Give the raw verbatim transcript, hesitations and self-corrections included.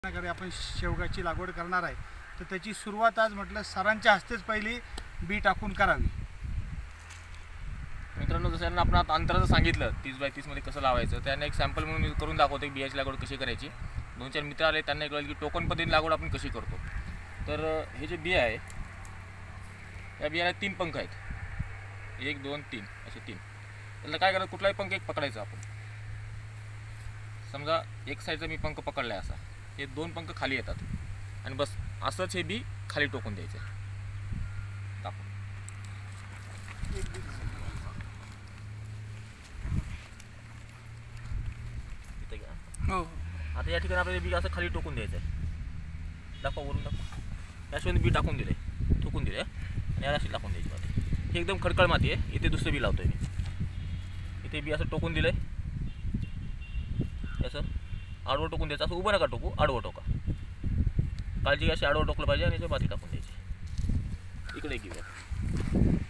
कडे आपण शेवगाची लागवड करणार आहे तर त्याची सुरुवात आज म्हटलं सरांच्या हस्तेच पहिली बी टाकून करावी। मित्रांनो, जसं यांना आपण आता अंतराचं सांगितलं तीस बाय तीस मध्ये कसं लावायचं, त्यांना एक सॅम्पल म्हणून मी करून दाखवतो की बियाची लागवड कशी करायची। दोन चार मित्र आले, त्यांना कळलं की टोकन पद्धतीने लागवड आपण कशी करतो। तर हे जे बिया आहे या बियाला तीन पंख आहेत, एक दोन तीन असे तीन। त्याला काय करायचं, कुठलाही पंख एक पकडायचा आपण। समजा एक साईडचा मी पंख पकडला आहे असा, हे दोन पंख खाली येतात आणि बस असंच हे बी खाली टोकून द्यायचं टाकून। इथे घ्या। हो, आता या ठिकाणी आपल्याला बी असं खाली टोकून द्यायचं आहे। दाखवा, वरून दाखवा। याशिवाय बी टाकून दिले, ठोकून दिले आणि याला अशी टाकून द्यायची माती। ही एकदम खडखड माती आहे। इथे दुसरं बी लावतोय मी। इथे बी असं टोकून दिलंय, असं आडवं टोकून द्यायचं। असं उभं नका टोकू, आडवं टोका। काळजी अशी आडवं टोकलं पाहिजे आणि माती टाकून द्यायची। इकडे घेऊया।